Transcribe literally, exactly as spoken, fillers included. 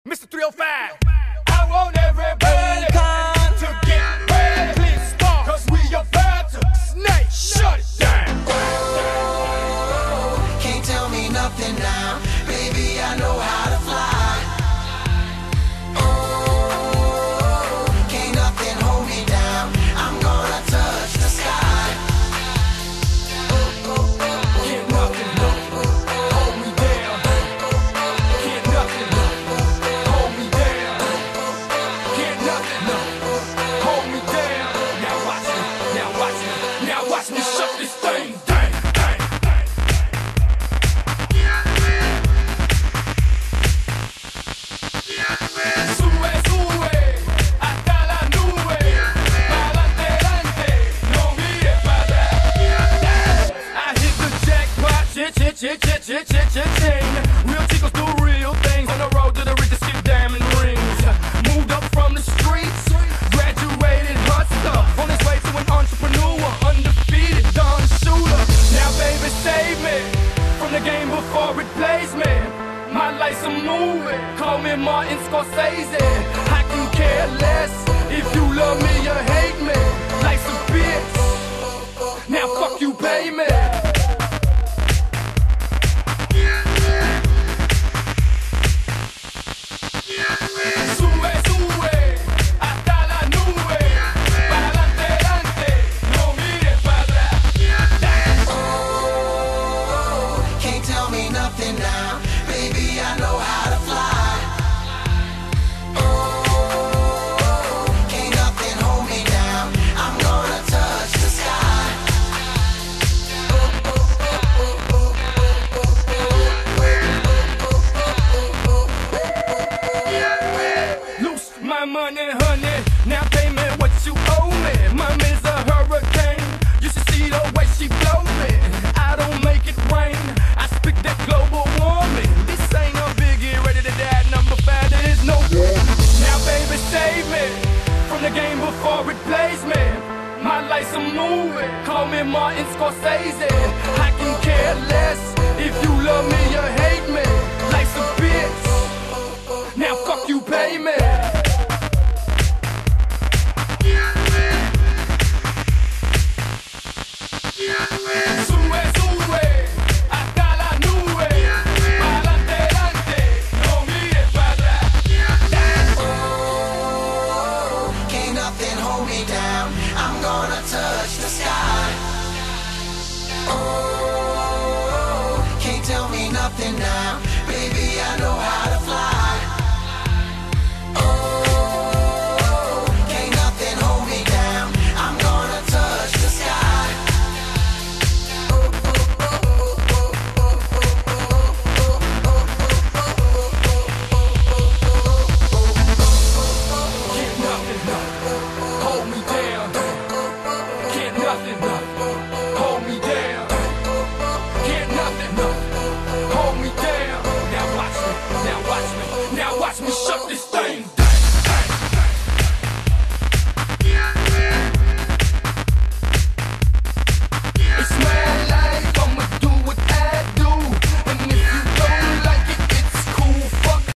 Mister three oh five. I want everybody to get ready. Please start, cause we about to snake shut it down. Can't tell me nothing now, baby, I know how to fly. Oh, can't nothing hold me down, I'm gonna touch the sky. Oh, oh, oh, Can't nothing hold me down. Can't nothing hold me down. Can't nothing hold me down. Now watch me, now watch me, now watch me shut this thing down. Sube, sube, hasta la nube, pa'lante, adelante, no mires para atrás. I hit the jackpot, chit, chit, chit, chit, chit, chit, chit, ching. Real chicos do real things on the road to the richest, skip diamond rings. Moved up from the streets, graduated hustler, on his way to an entrepreneur, undefeated Don Shooter. Now baby save me from the game before it plays me. My life's a movie, call me Martin Scorsese. I can care less if you love me or hate me. Life's a bitch, now fuck you, pay me. Sube, sube, hasta la nube, pa'lante, adelante, no mires para atrás. oh, can't tell me nothing now, baby, I know how to fly. Oh, can't nothing hold me down, I'm gonna touch the sky. Oh, oh, oh, oh, oh, Loose my money, honey, now pay me what you owe me. Mommy's a hurricane, you should see the way she blow me. I don't make it rain, I speak that global warming. This ain't a biggie, ready to die, number five, there is no war. Now baby save me from the game before it plays me. My life's a movie, call me Martin Scorsese. I can care less if you love me or hate me. Life's a bitch, now fuck you, pay me. Sube, sube, hasta la nube, pa'lante, adelante, no mires para atrás. oh, can't nothing hold me down, I'm gonna touch the sky. Oh, can't tell me nothing now, baby, I know how to fly. Oh, can't nothing hold me down, I'm gonna touch the sky. Oh, oh, oh, oh, oh, Can't nothing hold me down. Can't nothing